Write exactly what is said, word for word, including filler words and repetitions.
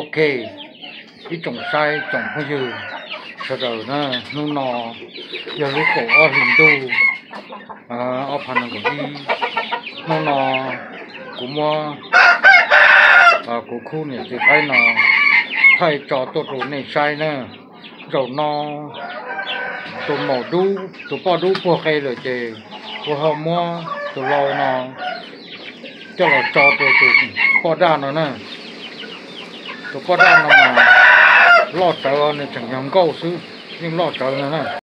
ok ít trồng sai trồng không dư sau đó nó nó nọ giờ lúc cổ ở hình tu à ở phần của đi nó nọ cũng mua à của khu này thì phải nó phải cho tôi rồi này sai nữa rồi nó tôi màu đu tôi bỏ đu bỏ cây rồi chứ tôi không mua tôi lâu nó cho là cho tôi tôi bỏ ra nó nè tôi bỏ ra nó mà lo sợ này chẳng nhầm câu xứ nhưng lo sợ nữa nè